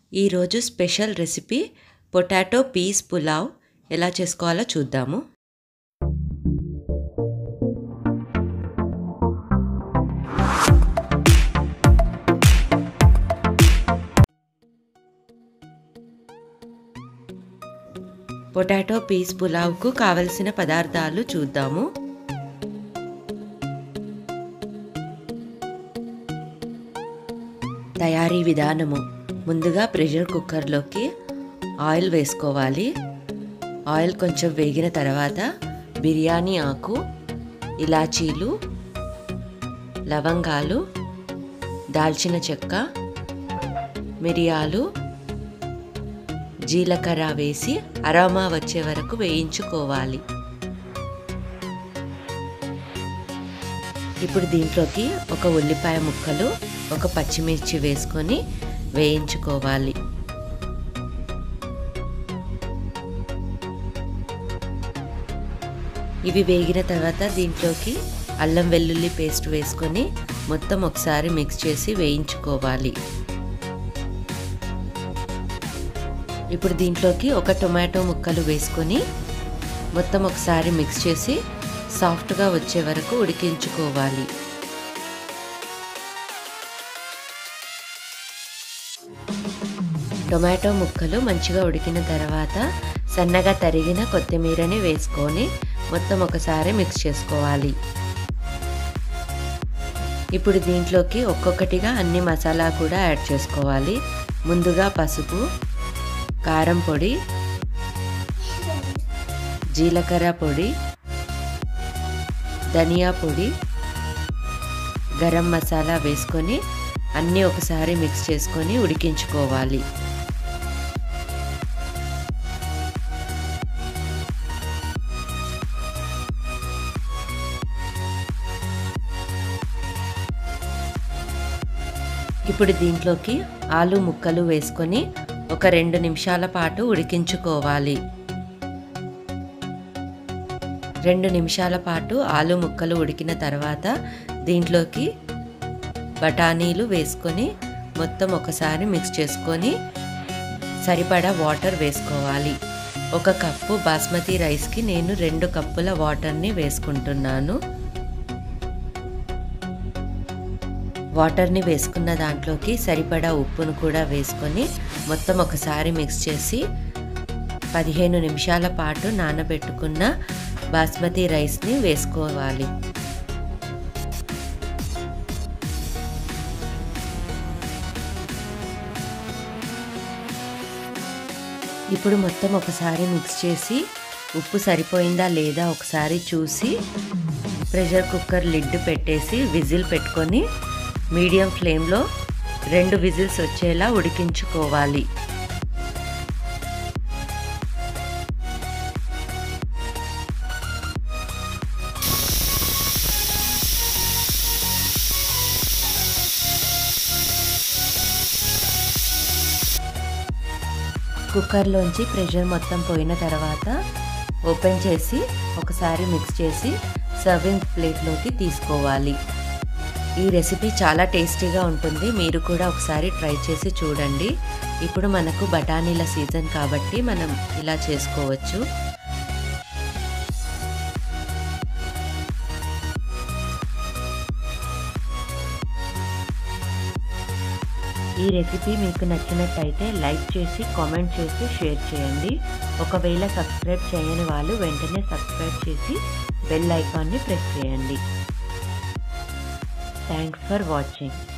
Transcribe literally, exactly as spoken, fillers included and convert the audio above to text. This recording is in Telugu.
ఈరోజు special recipe potato peas pulao ఎలా చేసుకోవాలో చూద్దాము. పొటాటో పీస్ పులావ్కు కావలసిన పదార్థాలు చూద్దాము. తయారీ విధానము: ముందుగా ప్రెషర్ కుక్కర్లోకి ఆయిల్ వేసుకోవాలి. ఆయిల్ కొంచెం వేగిన తర్వాత బిర్యానీ ఆకు, ఇలాచీలు, లవంగాలు, దాల్చిన చెక్క, మిరియాలు, జీలకర్ర వేసి అరోమా వచ్చే వరకు వేయించుకోవాలి. ఇప్పుడు దీంట్లోకి ఒక ఉల్లిపాయ ముక్కలు, ఒక పచ్చిమిర్చి వేసుకొని వేయించుకోవాలి. ఇవి వేగిన తర్వాత దీంట్లోకి అల్లం వెల్లుల్లి పేస్ట్ వేసుకొని మొత్తం ఒకసారి మిక్స్ చేసి వేయించుకోవాలి. ఇప్పుడు దీంట్లోకి ఒక టొమాటో ముక్కలు వేసుకొని మొత్తం ఒకసారి మిక్స్ చేసి సాఫ్ట్గా వచ్చే వరకు ఉడికించుకోవాలి. టొమాటో ముక్కలు మంచిగా ఉడికిన తర్వాత సన్నగా తరిగిన కొత్తిమీరని వేసుకొని మొత్తం ఒకసారి మిక్స్ చేసుకోవాలి. ఇప్పుడు దీంట్లోకి ఒక్కొక్కటిగా అన్ని మసాలా కూడా యాడ్ చేసుకోవాలి. ముందుగా పసుపు, కారం పొడి, జీలకర్ర పొడి, ధనియా పొడి, గరం మసాలా వేసుకొని అన్నీ ఒకసారి మిక్స్ చేసుకొని ఉడికించుకోవాలి. ఇప్పుడు దీంట్లోకి ఆలు ముక్కలు వేసుకొని ఒక రెండు నిమిషాల పాటు ఉడికించుకోవాలి. రెండు నిమిషాల పాటు ఆలు ముక్కలు ఉడికిన తర్వాత దీంట్లోకి బఠానీలు వేసుకొని మొత్తం ఒకసారి మిక్స్ చేసుకొని సరిపడా వాటర్ వేసుకోవాలి. ఒక కప్పు బాస్మతి రైస్కి నేను రెండు కప్పుల వాటర్ని వేసుకుంటున్నాను. వాటర్ని వేసుకున్న దాంట్లోకి సరిపడా ఉప్పును కూడా వేసుకొని మొత్తం ఒకసారి మిక్స్ చేసి పదిహేను నిమిషాల పాటు నానబెట్టుకున్న బాస్మతి రైస్ని వేసుకోవాలి. ఇప్పుడు మొత్తం ఒకసారి మిక్స్ చేసి ఉప్పు సరిపోయిందా లేదా ఒకసారి చూసి ప్రెషర్ కుక్కర్ లిడ్ పెట్టేసి విజిల్ పెట్టుకొని మీడియం ఫ్లేమ్లో రెండు విజిల్స్ వచ్చేలా ఉడికించుకోవాలి. కుక్కర్లోంచి ప్రెషర్ మొత్తం పోయిన తర్వాత ఓపెన్ చేసి ఒకసారి మిక్స్ చేసి సర్వింగ్ ప్లేట్లోకి తీసుకోవాలి. ఈ రెసిపీ చాలా టేస్టీగా ఉంటుంది. మీరు కూడా ఒకసారి ట్రై చేసి చూడండి. ఇప్పుడు మనకు బఠానీల సీజన్ కాబట్టి మనం ఇలా చేసుకోవచ్చు. ఈ రెసిపీ మీకు నచ్చినట్టయితే లైక్ చేసి కామెంట్ చేసి షేర్ చేయండి. ఒకవేళ సబ్స్క్రైబ్ చేయని వాళ్ళు వెంటనే సబ్స్క్రైబ్ చేసి బెల్ ఐకాన్ని ప్రెస్ చేయండి. Thanks for watching.